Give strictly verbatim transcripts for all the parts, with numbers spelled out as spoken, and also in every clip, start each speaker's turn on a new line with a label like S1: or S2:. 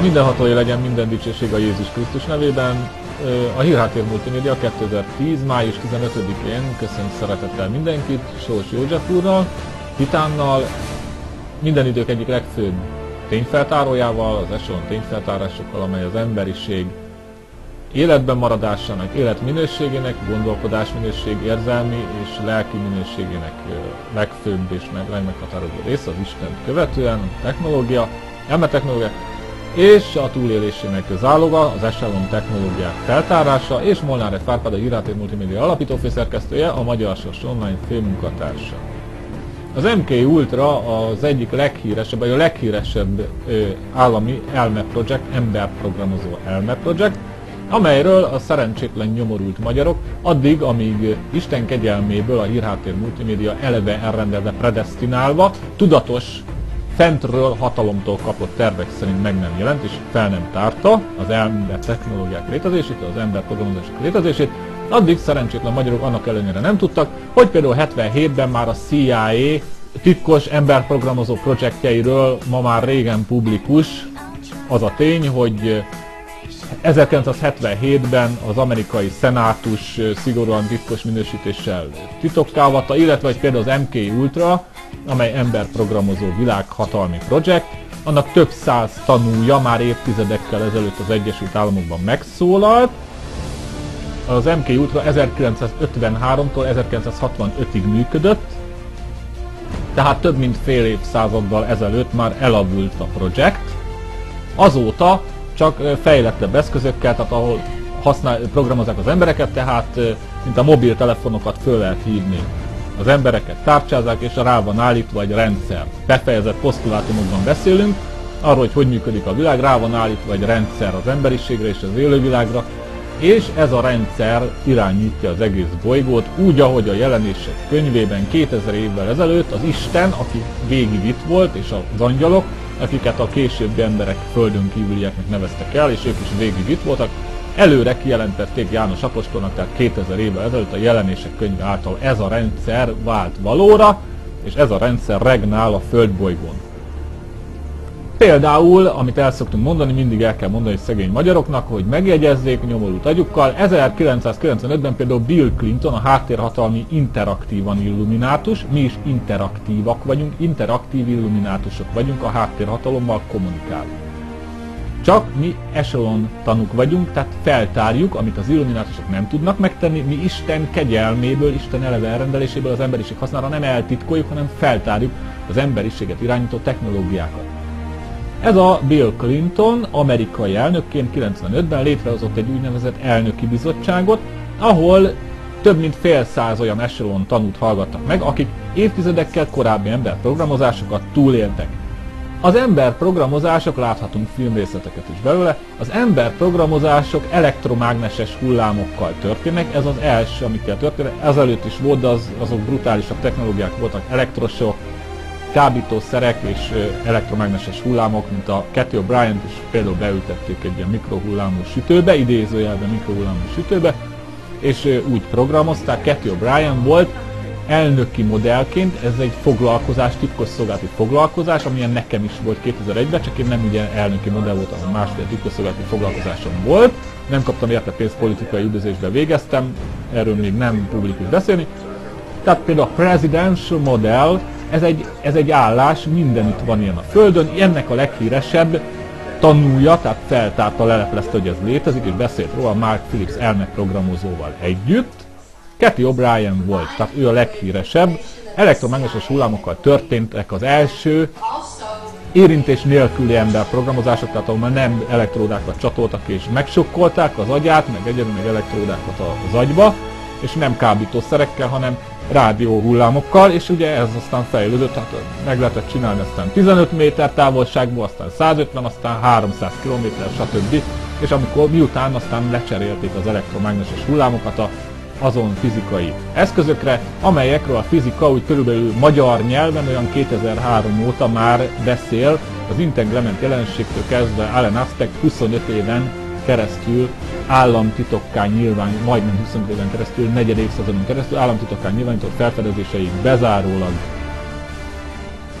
S1: Mindenható legyen minden dicsőség a Jézus Krisztus nevében. A Hírháttér Multimédia kétezer-tíz. május tizenötödikén köszönt szeretettel mindenkit, Sós József úrral, Titánnal, minden idők egyik legfőbb tényfeltárójával, az Echelon tényfeltárásokkal, amely az emberiség életben maradásának, életminőségének, gondolkodásminőség, érzelmi és lelki minőségének legfőbb és legmeghatározó része, az Istent követően, a technológia, elmetechnológia, és a túlélésének záloga, az Echelon technológiák feltárása, és Molnár Árpád, a Hírháttér Multimédia alapító főszerkesztője, a Magyar Sors Online főmunkatársa. Az em ká Ultra az egyik leghíresebb, vagy a leghíresebb ö, állami elme projekt, emberprogramozó elme projekt, amelyről a szerencsétlen nyomorult magyarok addig, amíg Isten kegyelméből a Hírháttér Multimédia eleve elrendelve, predesztinálva, tudatos, fentről hatalomtól kapott tervek szerint meg nem jelent és fel nem tárta az ember technológiák létezését, az ember programozások létezését, addig szerencsétlen magyarok annak ellenére nem tudtak, hogy például hetvenhétben már a cé i á titkos emberprogramozó projektjeiről ma már régen publikus az a tény, hogy ezerkilencszázhetvenhétben az amerikai szenátus szigorúan titkos minősítéssel titokká avatta, illetve hogy például az em ká Ultra, amely emberprogramozó világhatalmi projekt, annak több száz tanúja már évtizedekkel ezelőtt az Egyesült Államokban megszólalt. Az em ká Ultra ezerkilencszázötvenháromtól ezerkilencszázhatvanötig működött, tehát több mint fél évszázaddal ezelőtt már elavult a projekt. Azóta csak fejlettebb eszközökkel, tehát ahol használ, programozzák az embereket, tehát mint a mobiltelefonokat föl lehet hívni. Az embereket tárcsázzák, és rá van állítva egy rendszer. Befejezett posztulátumokban beszélünk, arról, hogy hogy működik a világ, rá van állítva egy rendszer az emberiségre és az élővilágra, és ez a rendszer irányítja az egész bolygót, úgy, ahogy a Jelenések könyvében kétezer évvel ezelőtt az Isten, aki végig itt volt, és az angyalok, akiket a későbbi emberek földön kívülieknek neveztek el, és ők is végig itt voltak, előre kijelentették János apostolnak, tehát kétezer évvel ezelőtt a Jelenések könyve által ez a rendszer vált valóra, és ez a rendszer regnál a földbolygón. Például, amit el szoktunk mondani, mindig el kell mondani szegény magyaroknak, hogy megjegyezzék nyomorult agyukkal, ezerkilencszázkilencvenötben például Bill Clinton, a háttérhatalmi interaktívan illuminátus, mi is interaktívak vagyunk, interaktív illuminátusok vagyunk, a háttérhatalommal kommunikálunk. Csak mi Echelon tanúk vagyunk, tehát feltárjuk, amit az illuminátusok nem tudnak megtenni, mi Isten kegyelméből, Isten eleve elrendeléséből az emberiség hasznára nem eltitkoljuk, hanem feltárjuk az emberiséget irányító technológiákat. Ez a Bill Clinton amerikai elnökként kilencvenötben létrehozott egy úgynevezett elnöki bizottságot, ahol több mint fél száz olyan Echelon tanút hallgattak meg, akik évtizedekkel korábbi emberprogramozásokat túléltek. Az emberprogramozások, láthatunk filmrészleteket is belőle, az emberprogramozások elektromágneses hullámokkal történnek, ez az első, amikkel történik, ezelőtt is volt, de az, azok brutálisabb technológiák voltak, elektrosok, kábítószerek és elektromágneses hullámok, mint a Cathy O'Brien-t is például beültették egy ilyen mikrohullámú sütőbe, idézőjelben mikrohullámú sütőbe, és úgy programozták. Cathy O'Brien volt elnöki modellként, ez egy foglalkozás, titkosszolgálati foglalkozás, amilyen nekem is volt kétezer-egyben, csak én nem ugye elnöki modell voltam, a másfél titkosszolgálati foglalkozásom volt, nem kaptam érte pénzt, politikai üldözésbe végeztem, erről még nem publikus beszélni. Tehát például a Presidential Model, ez egy, ez egy állás, mindenütt van ilyen a Földön, ennek a leghíresebb tanúja, tehát feltárta, leleplezte, hogy ez létezik, és beszélt róla Mark Phillips elmeprogramozóval együtt. Cathy O'Brien volt, tehát ő a leghíresebb. Elektromágneses hullámokkal történtek az első érintés nélküli emberprogramozások, tehát ahol már nem elektródákat csatoltak és megsokkolták az agyát, meg egyedül meg elektródákat az agyba, és nem kábítószerekkel, hanem rádióhullámokkal, és ugye ez aztán fejlődött, tehát meg lehetett csinálni aztán tizenöt méter távolságból, aztán százötven, aztán háromszáz kilométer, stb. És amikor miután aztán lecserélték az elektromágneses hullámokat a azon fizikai eszközökre, amelyekről a fizika úgy körülbelül magyar nyelven olyan kétezer-három óta már beszél, az Entanglement jelenségtől kezdve Alan Aspect huszonöt éven keresztül államtitokká nyilván, majdnem huszonöt éven keresztül, negyed évszázadon keresztül államtitokká nyilvánított felfedezéseig bezárólag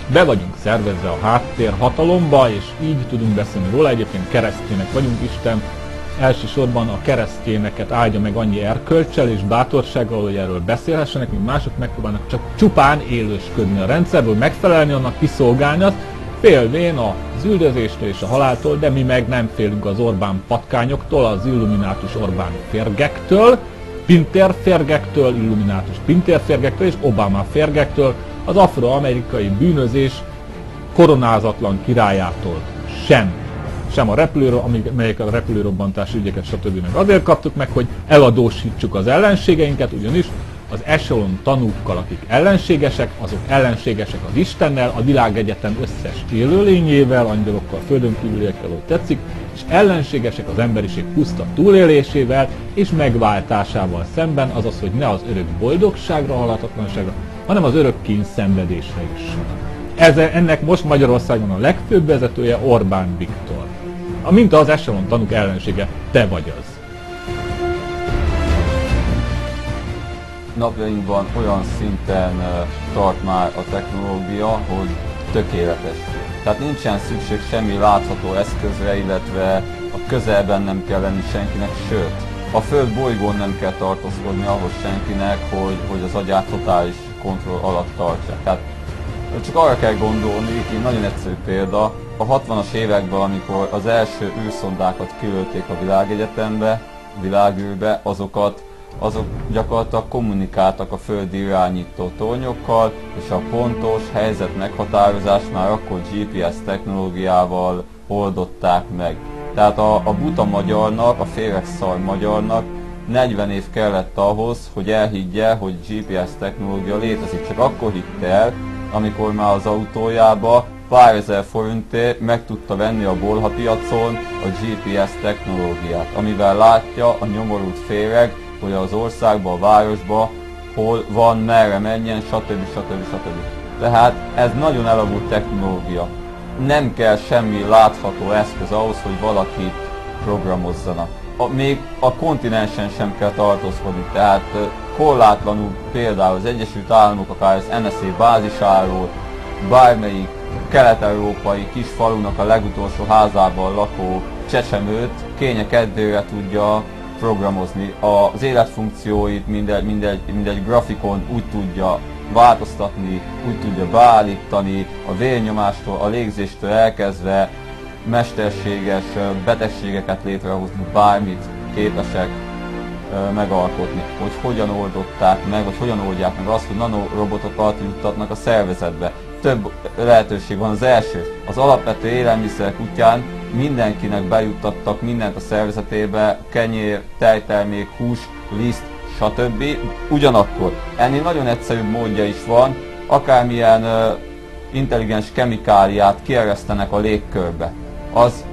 S1: be vagyunk szervezve a háttérhatalomba, és így tudunk beszélni róla. Egyébként keresztények vagyunk, Isten elsősorban a keresztényeket áldja meg annyi erkölccsel és bátorsággal, hogy erről beszélhessenek, mint mások megpróbálnak csak csupán élősködni a rendszerből, megfelelni annak, kiszolgálni azt, félvén az üldözéstől és a haláltól, de mi meg nem félünk az Orbán patkányoktól, az illuminátus Orbán férgektől, Pintér férgektől, illuminátus Pintér férgektől és Obama férgektől, az afroamerikai bűnözés koronázatlan királyától sem. Sem a repülőről, amelyek a repülőrobbantás ügyeket stb. Meg azért kaptuk meg, hogy eladósítsuk az ellenségeinket, ugyanis az Echelon tanúkkal, akik ellenségesek, azok ellenségesek az Istennel, a világegyetem összes élőlényével, angyalokkal, földön kívüliekkel, hogy tetszik, és ellenségesek az emberiség puszta túlélésével és megváltásával szemben, azaz, hogy ne az örök boldogságra, halhatatlanságra, hanem az örök kényszenvedésre is. Ez, ennek most Magyarországon a legfőbb vezetője Orbán Viktor. Mint az Echelon tanúk ellensége, te vagy az.
S2: Napjainkban olyan szinten tart már a technológia, hogy tökéletes. Tehát nincsen szükség semmi látható eszközre, illetve a közelben nem kell lenni senkinek, sőt, a Föld bolygón nem kell tartózkodni ahhoz senkinek, hogy, hogy az agyát totális kontroll alatt tartsa. Tehát csak arra kell gondolni, hogy nagyon egyszerű példa, a hatvanas években, amikor az első űrszondákat kilőtték a világegyetembe, világűrbe, azokat azok gyakorlatilag kommunikáltak a földi irányító tornyokkal, és a pontos helyzet meghatározást már akkor gé pé es technológiával oldották meg. Tehát a, a buta magyarnak, a féregszar magyarnak negyven év kellett ahhoz, hogy elhiggye, hogy gé pé es technológia létezik. Csak akkor hitte el, amikor már az autójába pár ezer forintért meg tudta venni a bolha piacon a gé pé es technológiát, amivel látja a nyomorult féreg, hogy az országban, a városban hol van, merre menjen, stb. stb. stb. Tehát ez nagyon elavult technológia. Nem kell semmi látható eszköz ahhoz, hogy valakit programozzanak. A, még a kontinensen sem kell tartózkodni, tehát korlátlanul például az Egyesült Államok, akár az en es á bázisáról, bármelyik kelet-európai kis falunak a legutolsó házában lakó csecsemőt kénye-kedvére tudja programozni. Az életfunkcióit mindegy, mindegy, mindegy grafikon úgy tudja változtatni, úgy tudja beállítani, a vérnyomástól, a légzéstől elkezdve mesterséges betegségeket létrehozni, bármit képesek megalkotni, hogy hogyan oldották meg, vagy hogyan oldják meg azt, hogy nanorobotokat juttatnak a szervezetbe. Több lehetőség van. Az első, az alapvető élelmiszerek útján mindenkinek bejuttattak mindent a szervezetébe, kenyér, tejtermék, hús, liszt, stb. Ugyanakkor ennél nagyon egyszerűbb módja is van, akármilyen uh, intelligens kemikáliát kieresztenek a légkörbe. Az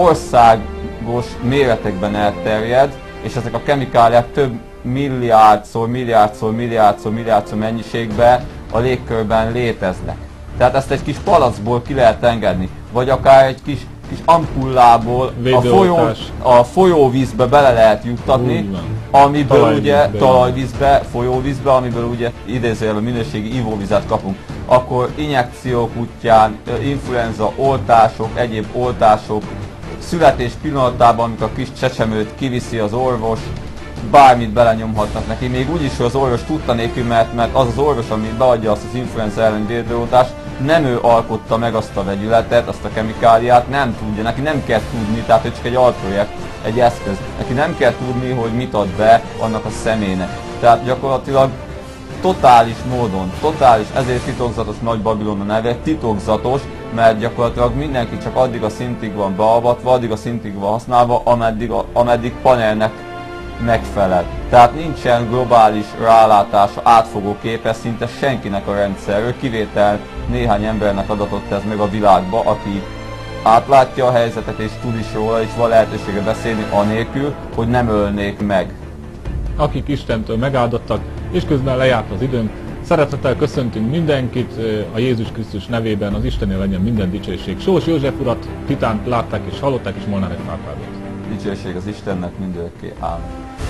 S2: országos méretekben elterjed, és ezek a kemikáliák több milliárdszor, milliárdszor, milliárdszor, milliárdszor mennyiségben a légkörben léteznek. Tehát ezt egy kis palackból ki lehet engedni, vagy akár egy kis, kis ampullából a, folyó, a folyóvízbe bele lehet juttatni, amiből talajvízbe, ugye talajvízbe, folyóvízbe, amiből ugye idézőjelben minőségi ivóvizet kapunk. Akkor injekciók útján, influenza oltások, egyéb oltások, születés pillanatában, amikor a kis csecsemőt kiviszi az orvos, bármit belenyomhatnak neki, még úgyis, hogy az orvos tudta nélkül, mert, mert az az orvos, ami beadja azt az influenza ellen védőoltást, nem ő alkotta meg azt a vegyületet, azt a kemikáliát, nem tudja, neki nem kell tudni, tehát hogy csak egy alprojekt, egy eszköz. Neki nem kell tudni, hogy mit ad be annak a személynek. Tehát gyakorlatilag totális módon, totális, ezért titokzatos Nagy Babilon a neve, titokzatos, mert gyakorlatilag mindenki csak addig a szintig van beavatva, addig a szintig van használva, ameddig, ameddig panelnek megfelel. Tehát nincsen globális rálátása, átfogó képe szinte senkinek a rendszerről, kivétel néhány embernek adatott ez meg a világba, aki átlátja a helyzetet és tud is róla, és van lehetősége beszélni anélkül, hogy nem ölnék meg.
S1: Akik Istentől megáldottak, és közben lejárt az időnk, szeretettel köszöntünk mindenkit a Jézus Krisztus nevében, az Istennél legyen minden dicsőség. Sós József urat, Titánt látták és hallották, és Molnár Pálpágot.
S2: Dicsőség az Istennek mindörökké. Ámen.